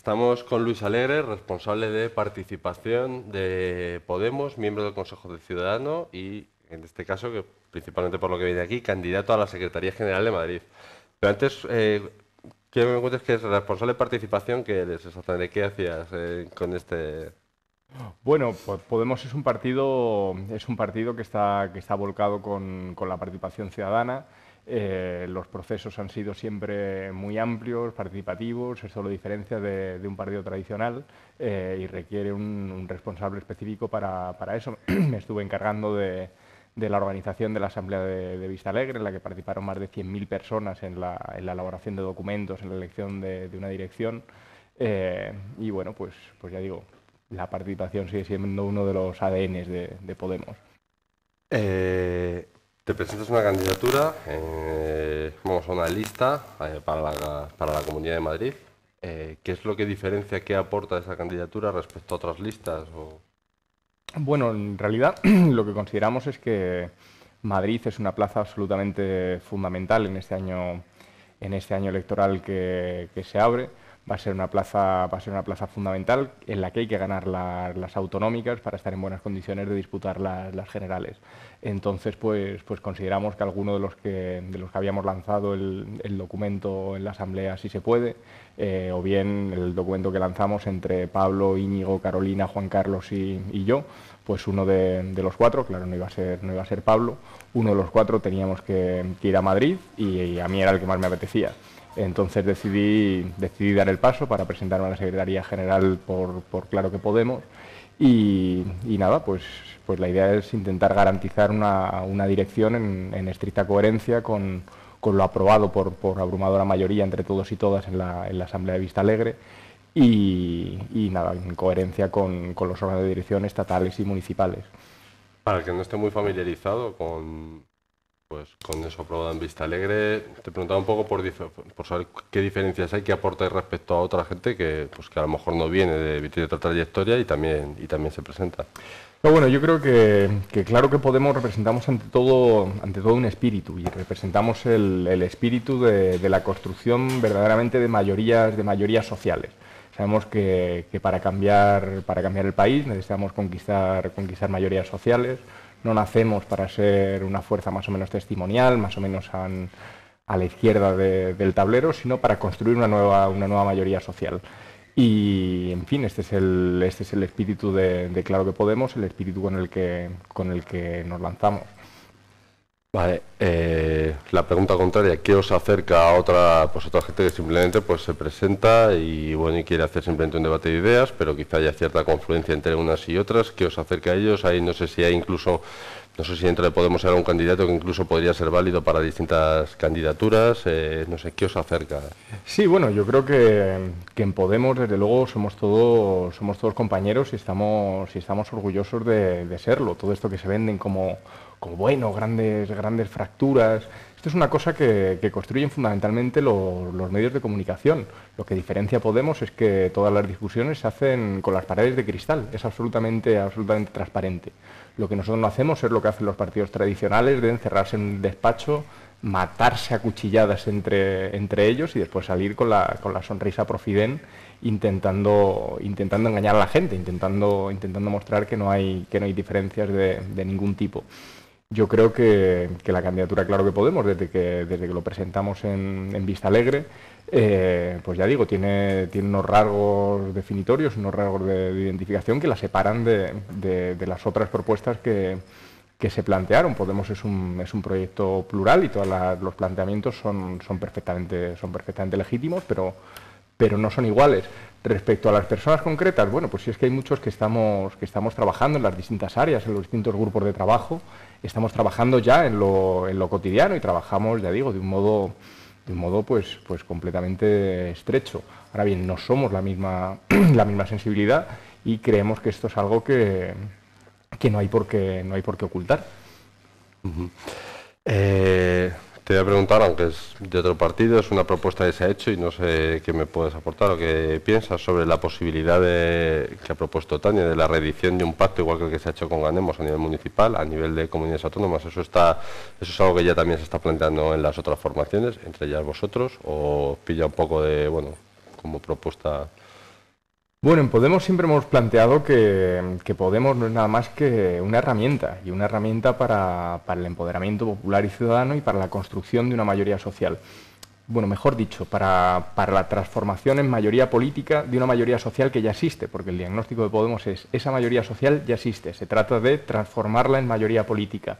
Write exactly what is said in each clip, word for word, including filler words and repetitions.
Estamos con Luis Alegre, responsable de participación de Podemos, miembro del Consejo de Ciudadanos y, en este caso, que principalmente por lo que viene aquí, candidato a la Secretaría General de Madrid. Pero antes, eh, quiero que me cuentes que es responsable de participación, ¿qué eres exactamente? ¿Qué hacías eh, con este...? Bueno, pues Podemos es un partido, es un partido que está, que está volcado con, con la participación ciudadana. Eh, los procesos han sido siempre muy amplios, participativos, eso lo diferencia de, de un partido tradicional eh, y requiere un, un responsable específico para, para eso. Me estuve encargando de, de la organización de la Asamblea de, de Vistalegre, en la que participaron más de cien mil personas en la, en la elaboración de documentos, en la elección de, de una dirección. Eh, y bueno, pues, pues ya digo, la participación sigue siendo uno de los A D Ns de, de Podemos. Eh, te presentas una candidatura, eh, vamos a una lista eh, para, la, para la Comunidad de Madrid. Eh, ¿qué es lo que diferencia, qué aporta esa candidatura respecto a otras listas? O... Bueno, en realidad lo que consideramos es que Madrid es una plaza absolutamente fundamental en este año, en este año electoral que, que se abre. Va a ser una plaza, va a ser una plaza fundamental en la que hay que ganar la, las autonómicas para estar en buenas condiciones de disputar las, las generales. Entonces, pues, pues consideramos que alguno de los que, de los que habíamos lanzado el, el documento en la Asamblea, si se puede, eh, o bien el documento que lanzamos entre Pablo, Íñigo, Carolina, Juan Carlos y, y yo, pues uno de, de los cuatro, claro, no iba a ser, no iba a ser Pablo, uno de los cuatro teníamos que, que ir a Madrid y, y a mí era el que más me apetecía. Entonces decidí, decidí dar el paso para presentarme a la Secretaría General por, por Claro que Podemos y, y nada, pues, pues la idea es intentar garantizar una, una dirección en, en estricta coherencia con, con lo aprobado por, por abrumadora mayoría entre todos y todas en la, en la Asamblea de Vistalegre y, y nada, en coherencia con, con los órganos de dirección estatales y municipales. Para el que no esté muy familiarizado con, pues, con eso aprobado en Vistalegre, te preguntaba un poco por, por saber qué diferencias hay, qué aporta respecto a otra gente que, pues, que a lo mejor no viene de, de otra trayectoria y también, y también se presenta. Pero bueno, yo creo que, que claro que Podemos representamos ante todo, ante todo un espíritu y representamos el, el espíritu de, de la construcción verdaderamente de mayorías, de mayorías sociales. Sabemos que, que para, cambiar, para cambiar el país necesitamos conquistar, conquistar mayorías sociales. No nacemos para ser una fuerza más o menos testimonial, más o menos an, a la izquierda de, del tablero, sino para construir una nueva, una nueva mayoría social. Y, en fin, este es el, este es el espíritu de, de Claro que Podemos, el espíritu con el que, con el que nos lanzamos. Vale, eh, la pregunta contraria, ¿qué os acerca a otra, pues otra gente que simplemente pues se presenta y bueno y quiere hacer simplemente un debate de ideas, pero quizá haya cierta confluencia entre unas y otras? ¿Qué os acerca a ellos? Ahí no sé si hay incluso, no sé si dentro de Podemos hay un candidato que incluso podría ser válido para distintas candidaturas, eh, no sé, ¿qué os acerca? Sí, bueno, yo creo que, que en Podemos, desde luego, somos todos, somos todos compañeros y estamos, y estamos orgullosos de, de serlo. Todo esto que se venden como, como bueno, grandes, grandes fracturas. Esto es una cosa que, que construyen fundamentalmente lo, los medios de comunicación. Lo que diferencia a Podemos es que todas las discusiones se hacen con las paredes de cristal. Es absolutamente, absolutamente transparente. Lo que nosotros no hacemos es lo que hacen los partidos tradicionales de encerrarse en un despacho, matarse a cuchilladas entre, entre ellos y después salir con la, con la sonrisa profident intentando, intentando engañar a la gente, intentando, intentando mostrar que no hay, que no hay diferencias de, de ningún tipo. Yo creo que, que la candidatura Claro que Podemos, desde que, desde que lo presentamos en, en Vistalegre, eh, pues ya digo, tiene, tiene unos rasgos definitorios, unos rasgos de, de identificación que la separan de, de, de las otras propuestas que, que se plantearon. Podemos es un, es un proyecto plural y todos los planteamientos son, son, perfectamente, son perfectamente legítimos, pero, pero no son iguales. Respecto a las personas concretas, bueno, pues sí es que hay muchos que estamos, que estamos trabajando en las distintas áreas, en los distintos grupos de trabajo, estamos trabajando ya en lo, en lo cotidiano y trabajamos, ya digo, de un modo, de un modo pues, pues completamente estrecho. Ahora bien, no somos la misma, la misma sensibilidad y creemos que esto es algo que, que no hay por qué, no hay por qué ocultar. Uh-huh. eh... Te voy a preguntar, aunque es de otro partido, es una propuesta que se ha hecho y no sé qué me puedes aportar o qué piensas sobre la posibilidad de, que ha propuesto Tania, de la reedición de un pacto igual que el que se ha hecho con Ganemos a nivel municipal, a nivel de comunidades autónomas. ¿Eso está, eso es algo que ya también se está planteando en las otras formaciones, entre ellas vosotros, o pilla un poco de, bueno, como propuesta? Bueno, en Podemos siempre hemos planteado que, que Podemos no es nada más que una herramienta, y una herramienta para, para el empoderamiento popular y ciudadano y para la construcción de una mayoría social. Bueno, mejor dicho, para, para la transformación en mayoría política de una mayoría social que ya existe, porque el diagnóstico de Podemos es esa mayoría social ya existe, se trata de transformarla en mayoría política.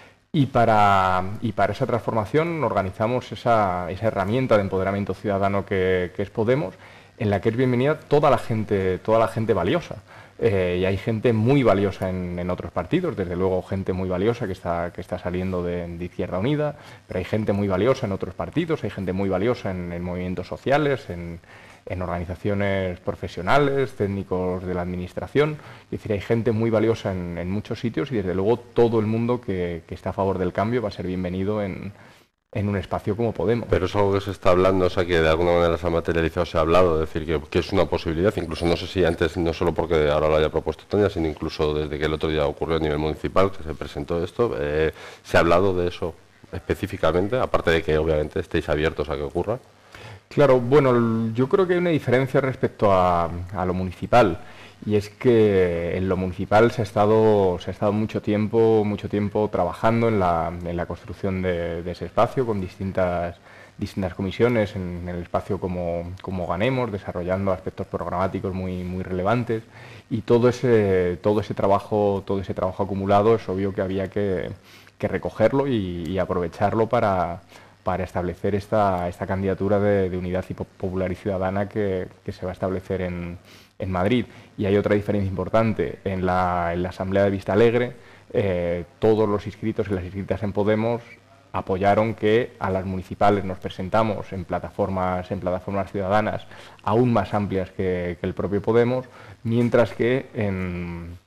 Y para, y para esa transformación organizamos esa, esa herramienta de empoderamiento ciudadano que, que es Podemos, en la que es bienvenida toda la gente, toda la gente valiosa. Eh, y hay gente muy valiosa en, en otros partidos, desde luego gente muy valiosa que está, que está saliendo de, de Izquierda Unida, pero hay gente muy valiosa en otros partidos, hay gente muy valiosa en, en movimientos sociales, en, en organizaciones profesionales, técnicos de la administración. Es decir, hay gente muy valiosa en, en muchos sitios y desde luego todo el mundo que, que está a favor del cambio va a ser bienvenido en, en un espacio como Podemos. Pero es algo que se está hablando, o sea, que de alguna manera se ha materializado, se ha hablado, es decir, que, que es una posibilidad, incluso no sé si antes, no solo porque ahora lo haya propuesto Tania, sino incluso desde que el otro día ocurrió a nivel municipal, que se presentó esto, eh, ¿se ha hablado de eso específicamente, aparte de que obviamente estéis abiertos a que ocurra? Claro, bueno, yo creo que hay una diferencia respecto a, a lo municipal, y es que en lo municipal se ha estado, se ha estado mucho tiempo, mucho tiempo trabajando en la, en la construcción de, de ese espacio con distintas, distintas comisiones en, en el espacio como, como Ganemos, desarrollando aspectos programáticos muy, muy relevantes, y todo ese, todo ese trabajo, todo ese trabajo acumulado es obvio que había que, que recogerlo y, y aprovecharlo para para establecer esta, esta candidatura de, de unidad y popular y ciudadana que, que se va a establecer en, en Madrid. Y hay otra diferencia importante. En la, en la Asamblea de Vistalegre, eh, todos los inscritos y las inscritas en Podemos apoyaron que a las municipales nos presentamos en plataformas, en plataformas ciudadanas aún más amplias que, que el propio Podemos, mientras que en...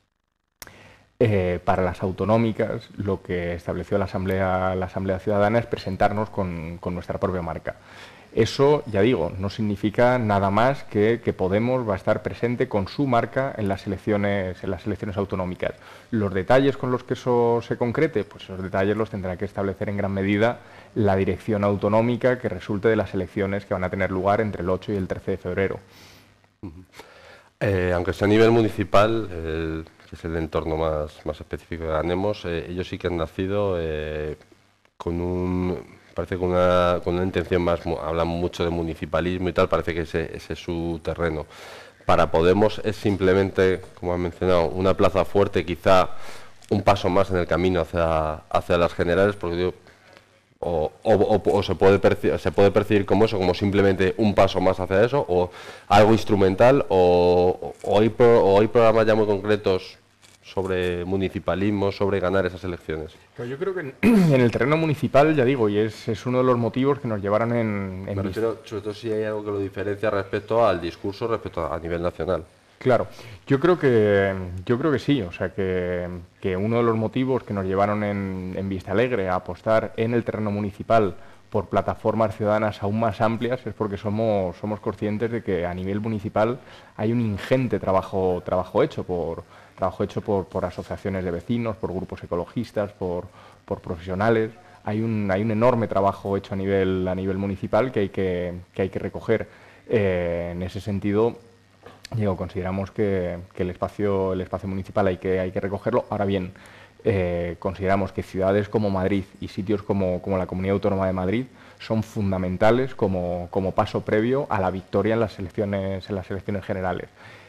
Eh, para las autonómicas, lo que estableció la Asamblea, la Asamblea Ciudadana es presentarnos con, con nuestra propia marca. Eso, ya digo, no significa nada más que, que Podemos va a estar presente con su marca en las elecciones, en las elecciones autonómicas. Los detalles con los que eso se concrete, pues esos detalles los tendrá que establecer en gran medida la dirección autonómica que resulte de las elecciones que van a tener lugar entre el ocho y el trece de febrero. Uh-huh. eh, aunque sea a nivel municipal, el... que es el entorno más, más específico que ganemos, eh, ellos sí que han nacido eh, con un, parece con una, con una intención más, hablan mucho de municipalismo y tal, parece que ese, ese es su terreno. Para Podemos es simplemente, como han mencionado, una plaza fuerte, quizá un paso más en el camino hacia, hacia las generales, porque digo, O, o, o, o se puede percibir, se puede percibir como eso, como simplemente un paso más hacia eso, o algo instrumental, o, o, hay, pro, o hay programas ya muy concretos sobre municipalismo, sobre ganar esas elecciones. Yo creo que en, en el terreno municipal, ya digo, y es, es uno de los motivos que nos llevaron en... en Me refiero, sobre todo si hay algo que lo diferencia respecto al discurso, respecto a, a nivel nacional. Claro, yo creo que yo creo que sí, o sea que, que uno de los motivos que nos llevaron en, en Vistalegre a apostar en el terreno municipal por plataformas ciudadanas aún más amplias es porque somos somos conscientes de que a nivel municipal hay un ingente trabajo trabajo hecho por trabajo hecho por, por asociaciones de vecinos, por grupos ecologistas, por, por profesionales. Hay un hay un enorme trabajo hecho a nivel a nivel municipal que hay que que hay que recoger. Eh, en ese sentido, Digo, consideramos que, que el espacio el espacio municipal hay que hay que recogerlo. Ahora bien, eh, consideramos que ciudades como Madrid y sitios como, como la Comunidad Autónoma de Madrid son fundamentales como, como paso previo a la victoria en las elecciones en las elecciones generales.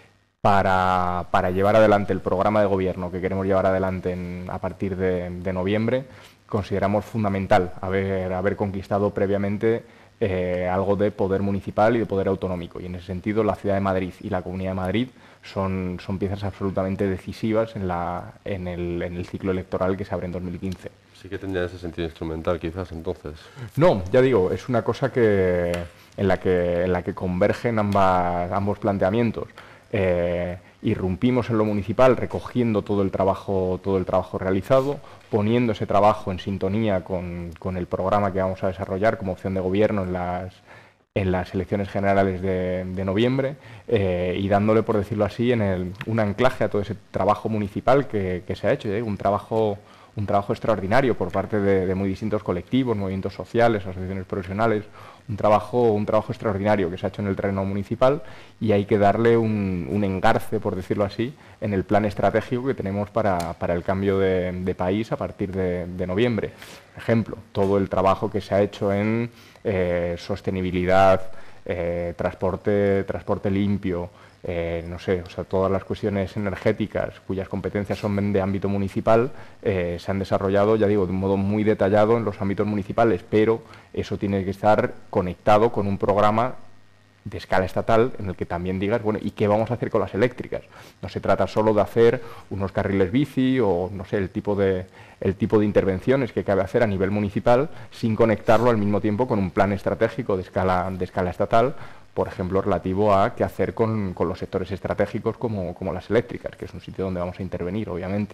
Para, para llevar adelante el programa de gobierno que queremos llevar adelante en, a partir de, de noviembre, consideramos fundamental haber, haber conquistado previamente Eh, algo de poder municipal y de poder autonómico. Y en ese sentido la Ciudad de Madrid y la Comunidad de Madrid son, son piezas absolutamente decisivas en, la, en, el, en el ciclo electoral que se abre en dos mil quince. Sí que tendría ese sentido instrumental quizás entonces. No, ya digo, es una cosa que, en, la que, en la que convergen ambas, ambos planteamientos. Eh, irrumpimos en lo municipal recogiendo todo el trabajo, todo el trabajo realizado, poniendo ese trabajo en sintonía con, con el programa que vamos a desarrollar como opción de gobierno en las, en las elecciones generales de, de noviembre eh, y dándole, por decirlo así, en el, un anclaje a todo ese trabajo municipal que, que se ha hecho, ¿eh? un trabajo un trabajo extraordinario por parte de, de muy distintos colectivos, movimientos sociales, asociaciones profesionales, un trabajo, un trabajo extraordinario que se ha hecho en el terreno municipal y hay que darle un, un engarce, por decirlo así, en el plan estratégico que tenemos para, para el cambio de, de país a partir de, de noviembre. Por ejemplo, todo el trabajo que se ha hecho en eh, sostenibilidad, eh, transporte, transporte limpio, Eh, no sé, o sea, todas las cuestiones energéticas cuyas competencias son de ámbito municipal eh, se han desarrollado, ya digo, de un modo muy detallado en los ámbitos municipales, pero eso tiene que estar conectado con un programa de escala estatal en el que también digas, bueno, ¿y qué vamos a hacer con las eléctricas? No se trata solo de hacer unos carriles bici o, no sé, el tipo de, el tipo de intervenciones que cabe hacer a nivel municipal sin conectarlo al mismo tiempo con un plan estratégico de escala, de escala estatal, por ejemplo, relativo a qué hacer con, con los sectores estratégicos como, como las eléctricas, que es un sitio donde vamos a intervenir, obviamente.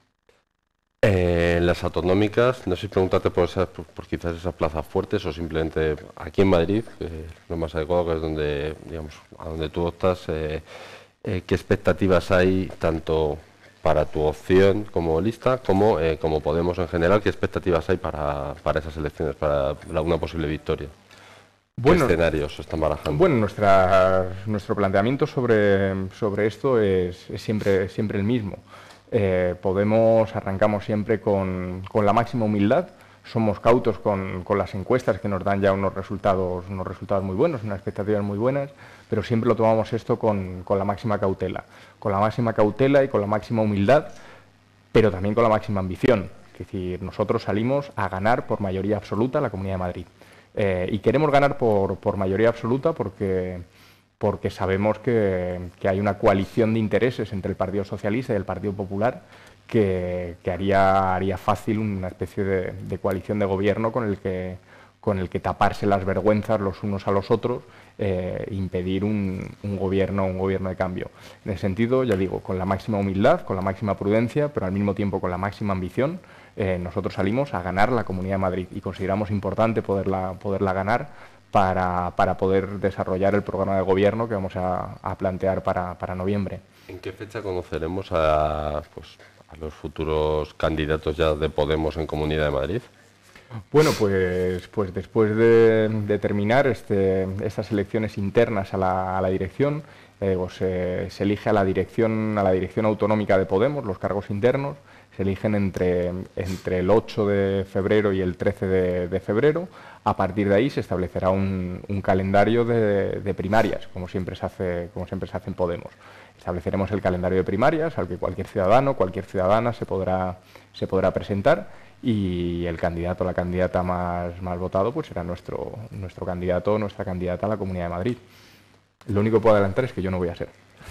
Eh, las autonómicas, no sé si preguntarte por, esas, por, por quizás esas plazas fuertes o simplemente aquí en Madrid, que es lo más adecuado, que es donde, digamos, a donde tú optas, eh, eh, ¿qué expectativas hay tanto para tu opción como lista como eh, como Podemos en general? ¿Qué expectativas hay para, para esas elecciones, para la, una posible victoria? Bueno, ¿Qué escenarios se están barajando? Bueno, nuestra, nuestro planteamiento sobre, sobre esto es, es siempre, siempre el mismo. Eh, Podemos, arrancamos siempre con, con la máxima humildad, somos cautos con, con las encuestas que nos dan ya unos resultados, unos resultados muy buenos, unas expectativas muy buenas, pero siempre lo tomamos esto con, con la máxima cautela, con la máxima cautela y con la máxima humildad, pero también con la máxima ambición. Es decir, nosotros salimos a ganar por mayoría absoluta la Comunidad de Madrid. Eh, y queremos ganar por, por mayoría absoluta porque, porque sabemos que, que hay una coalición de intereses entre el Partido Socialista y el Partido Popular que, que haría, haría fácil una especie de, de coalición de gobierno con el que, con el que taparse las vergüenzas los unos a los otros e impedir un, un, gobierno, un gobierno de cambio. En ese sentido, ya digo, con la máxima humildad, con la máxima prudencia, pero al mismo tiempo con la máxima ambición, eh, nosotros salimos a ganar la Comunidad de Madrid y consideramos importante poderla, poderla ganar para, para poder desarrollar el programa de gobierno que vamos a, a plantear para, para noviembre. ¿En qué fecha conoceremos a, pues, a los futuros candidatos ya de Podemos en Comunidad de Madrid? Bueno, pues, pues después de, de terminar este, estas elecciones internas a la, a la dirección, eh, pues, se, se elige a la dirección, a la dirección autonómica de Podemos, los cargos internos, se eligen entre, entre el ocho de febrero y el trece de, de febrero. A partir de ahí se establecerá un, un calendario de, de primarias, como siempre, se hace, como siempre se hace en Podemos. Estableceremos el calendario de primarias al que cualquier ciudadano, cualquier ciudadana se podrá, se podrá presentar y el candidato o la candidata más, más votado pues será nuestro, nuestro candidato o nuestra candidata a la Comunidad de Madrid. Lo único que puedo adelantar es que yo no voy a ser.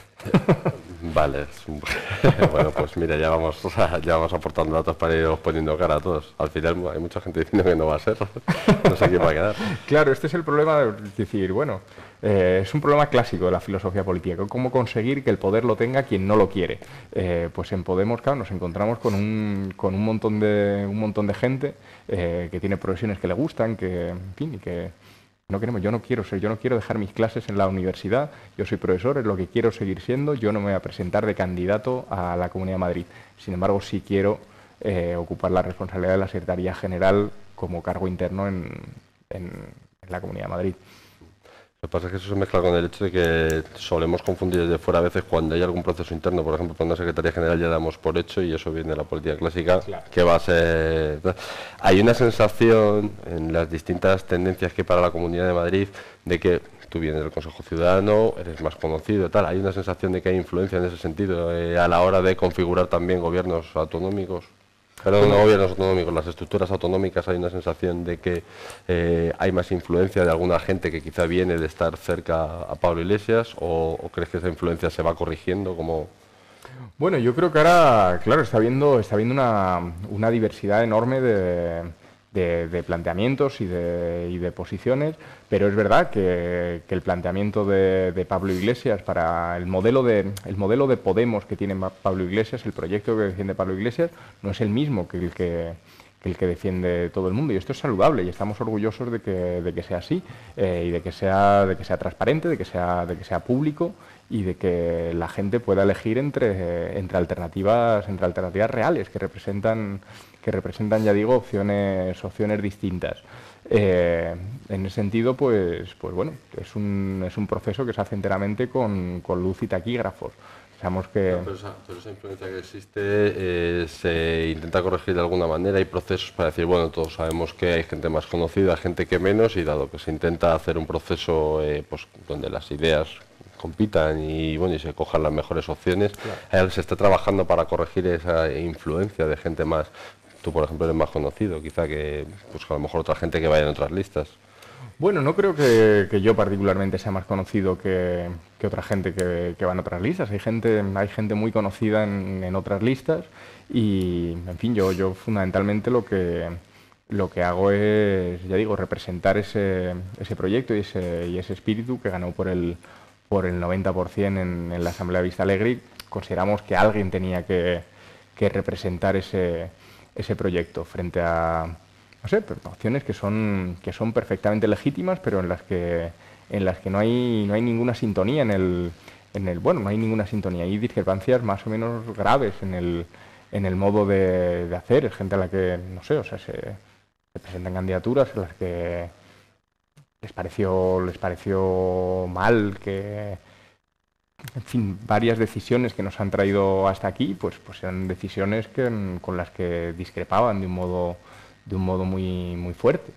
Vale, bueno, pues mira, ya vamos, ya vamos aportando datos para ir poniendo cara a todos. Al final hay mucha gente diciendo que no va a ser, no sé quién va a quedar. Claro, este es el problema de decir, bueno, eh, es un problema clásico de la filosofía política, cómo conseguir que el poder lo tenga quien no lo quiere. Eh, pues en Podemos, claro, nos encontramos con un, con un montón de un montón de gente eh, que tiene profesiones que le gustan, que, en fin, y que no queremos, yo no quiero ser, yo no quiero dejar mis clases en la universidad, yo soy profesor, es lo que quiero seguir siendo, yo no me voy a presentar de candidato a la Comunidad de Madrid. Sin embargo, sí quiero eh, ocupar la responsabilidad de la Secretaría General como cargo interno en, en, en la Comunidad de Madrid. Lo que pasa es que eso se mezcla con el hecho de que solemos confundir desde fuera a veces cuando hay algún proceso interno, por ejemplo, cuando la Secretaría General ya damos por hecho y eso viene de la política clásica, claro, que va a ser... Hay una sensación en las distintas tendencias que hay para la Comunidad de Madrid de que tú vienes del Consejo Ciudadano, eres más conocido y tal, hay una sensación de que hay influencia en ese sentido eh, a la hora de configurar también gobiernos autonómicos. Pero no gobiernos autonómicos, las estructuras autonómicas, hay una sensación de que eh, hay más influencia de alguna gente que quizá viene de estar cerca a Pablo Iglesias, o, o crees que esa influencia se va corrigiendo como... Bueno, yo creo que ahora, claro, está habiendo, está habiendo una, una diversidad enorme de, de, de planteamientos y de, y de posiciones, pero es verdad que, que el planteamiento de, de Pablo Iglesias para el modelo de, el modelo de Podemos que tiene Pablo Iglesias, el proyecto que defiende Pablo Iglesias, no es el mismo que el que, que, el que defiende todo el mundo, y esto es saludable y estamos orgullosos de que, de que sea así eh, y de que sea, de que sea transparente, de que sea, de que sea público y de que la gente pueda elegir entre, entre, alternativas, entre alternativas reales que representan, que representan, ya digo, opciones, opciones distintas. Eh, en ese sentido, pues, pues bueno, es un, es un proceso que se hace enteramente con, con luz y taquígrafos. Sabemos que... No, pero, esa, pero esa influencia que existe eh, se intenta corregir de alguna manera. Hay procesos para decir, bueno, todos sabemos que hay gente más conocida, gente que menos, y dado que se intenta hacer un proceso eh, pues, donde las ideas compitan y bueno y se cojan las mejores opciones, claro. Se está trabajando para corregir esa influencia de gente más. Tú, por ejemplo, eres más conocido, quizá que pues a lo mejor otra gente que vaya en otras listas. Bueno, no creo que, que yo particularmente sea más conocido que, que otra gente que, que va en otras listas. Hay gente, hay gente muy conocida en, en otras listas y, en fin, yo, yo fundamentalmente lo que, lo que hago es, ya digo, representar ese, ese proyecto y ese, y ese espíritu que ganó por el, por el noventa por ciento en, en la Asamblea de Vista Alegre. Consideramos que alguien tenía que, que representar ese, ese proyecto frente a... no sé, opciones que son, que son perfectamente legítimas, pero en las que, en las que no hay, no hay ninguna sintonía en el, en el, bueno, no hay ninguna sintonía, hay discrepancias más o menos graves en el, en el modo de, de hacer, es gente a la que, no sé, o sea, se, se presentan candidaturas en las que les pareció, les pareció mal que, en fin, varias decisiones que nos han traído hasta aquí, pues, pues eran decisiones que, con las que discrepaban de un modo de un modo muy, muy fuerte.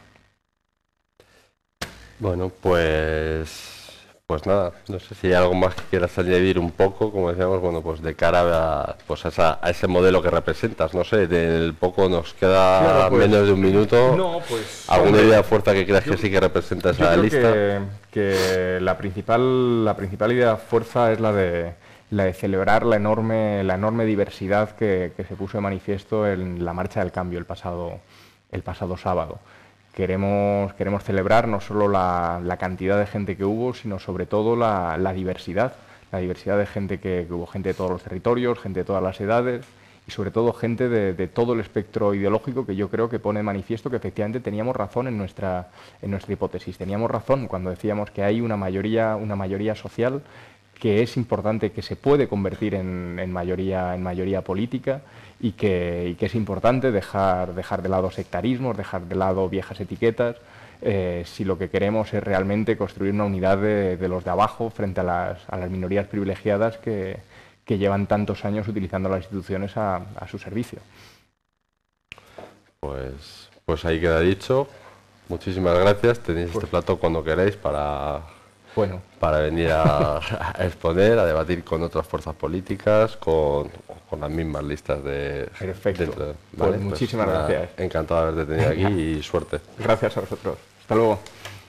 Bueno, pues pues nada, no sé si hay algo más que quieras añadir un poco, como decíamos, bueno, pues de cara a, pues a, esa, a ese modelo que representas, no sé, del poco nos queda claro, pues, menos de un minuto. No, pues, ¿alguna hombre, idea de fuerza que creas yo, que sí que representa esa yo creo lista? Que, que la principal, la principal idea de fuerza es la de la de celebrar la enorme, la enorme diversidad que, que se puso de manifiesto en la Marcha del Cambio el pasado, el pasado sábado. Queremos, queremos celebrar no solo la, la cantidad de gente que hubo, sino sobre todo la, la diversidad, la diversidad de gente que, que hubo, gente de todos los territorios, gente de todas las edades y sobre todo gente de, de todo el espectro ideológico, que yo creo que pone de manifiesto que efectivamente teníamos razón en nuestra, en nuestra hipótesis. Teníamos razón cuando decíamos que hay una mayoría, una mayoría social que es importante, que se puede convertir en, en, mayoría, en mayoría política y que, y que es importante dejar, dejar de lado sectarismos, dejar de lado viejas etiquetas, eh, si lo que queremos es realmente construir una unidad de, de los de abajo frente a las, a las minorías privilegiadas que, que llevan tantos años utilizando las instituciones a, a su servicio. Pues, pues ahí queda dicho. Muchísimas gracias. Tenéis pues, este plato cuando queráis para... Bueno. para venir a, a exponer, a debatir con otras fuerzas políticas, con, con las mismas listas de... Perfecto. De, ¿vale? Pues muchísimas pues, gracias. Encantado de haberte tenido aquí y suerte. Gracias a vosotros. Hasta luego.